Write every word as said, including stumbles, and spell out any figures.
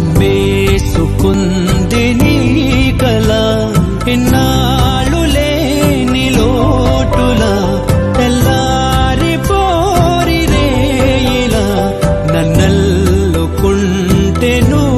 కమ్మేసుకుంది నీ కల ఇన్నాళ్ళు లేని లోటులా తెల్లారి పోరిరే ఇలా నన్నల్లుకుంటే నువ్వు